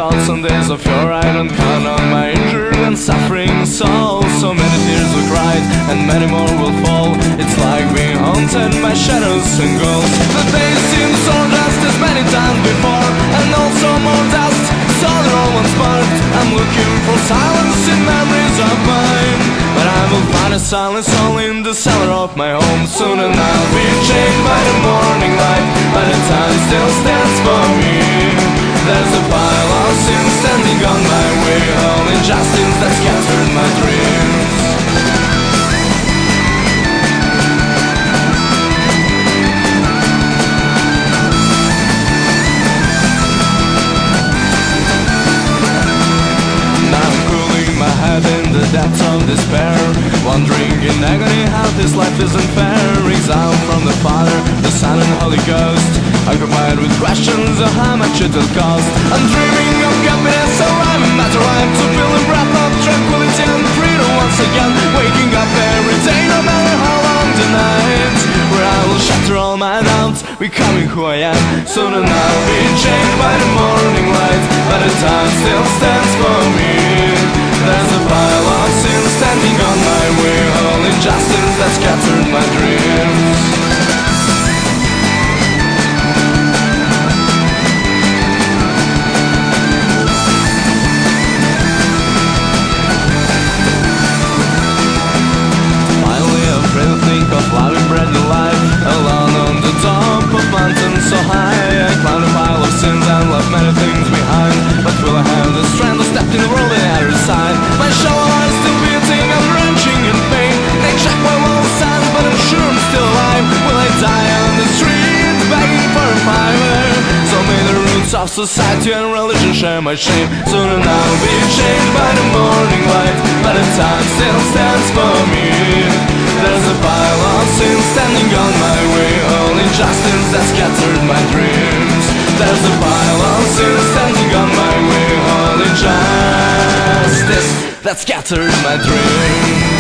thoughts on days of yore. I don't count on my injured and suffering soul. So many tears will cry and many more will fall. It's like being haunted by shadows and ghosts. The days seem so just as many times before, and also more dust, so they're all once marked. I'm looking for silence in memories of mine, but I will find a silence only in the cellar of my home. Soon and I'll be changed by the morning light, but the time still stands for me. There's a pile of sin standing on my way, all injustice that scattered my dreams. In the depths of despair, wondering in agony how this life isn't fair. Exiled from the Father, the Son and Holy Ghost, occupied with questions of how much it will cost. I'm dreaming of happiness, so I'm a matter life to feel the breath of tranquility and freedom once again. Waking up every day, no matter how long the night, where I will shatter all my doubts, becoming who I am. Soon and I'll be changed by the morning light, but the time still stands for me. There's a pile of sin standing on my way, all injustice that scattered my dreams. Finally afraid to think of loving brand new life, alone on the top of mountains so high. I climbed a pile of sins and left many things behind, but will I have the strength to step in the world on the other side? My shallow heart is still beating, I'm wrenching in pain. They check my wall signs, but I'm sure I'm still alive. Will I die on the street, begging for a fiver? So may the roots of society and religion share my shame. Soon and I'll be changed by the morning light, but the time still stands for me. There's a pile of sin standing on my way, all injustice that scattered my dreams. There's a pile of sin standing on my way, all injustice that scattered my dreams.